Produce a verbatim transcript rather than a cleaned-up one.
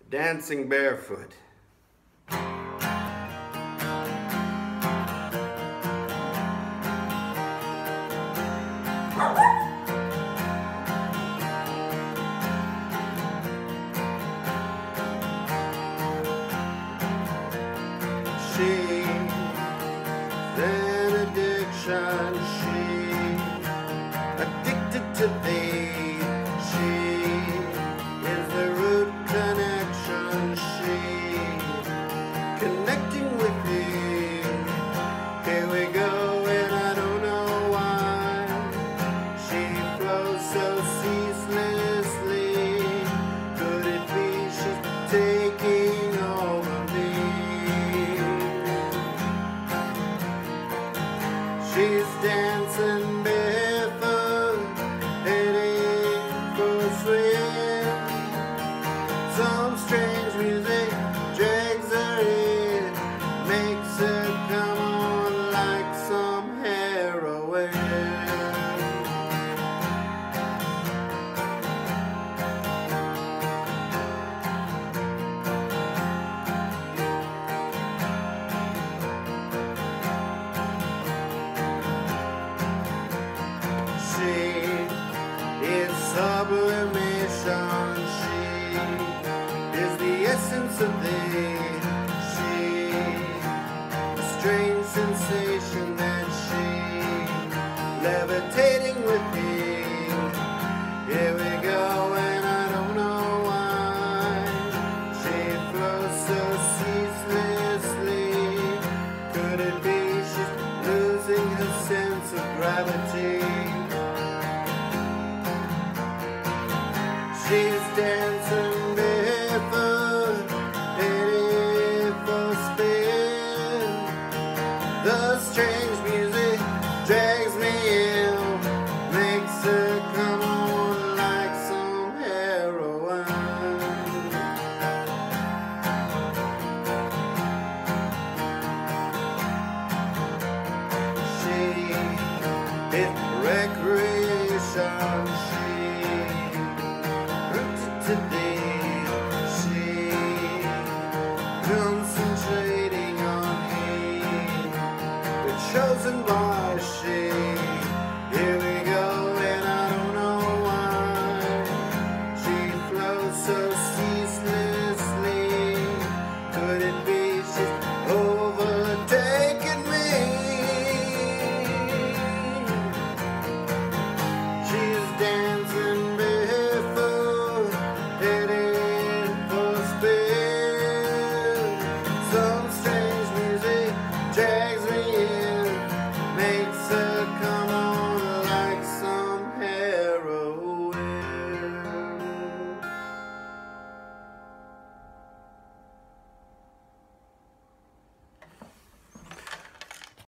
Dancing barefoot. She's an addiction, she's addicted to thee. She is the root connection, she's connecting with thee. Here we go, and I don't know why she flows so ceaselessly. Could it be she's taking over me? She's dancing barefoot, heading for a swim. Some strange music drags her in, makes her come on like some heroin. She is sublimation, she is the essence of thee. She, a strange sensation that she, levitating with me. Here we go, and I don't know why she flows so ceaselessly. Could it be she's losing her sense of gravity? She's dancing barefoot, headed for a spin. The strange music drags me in, makes her come on like some heroin. She is recreation, she to thee.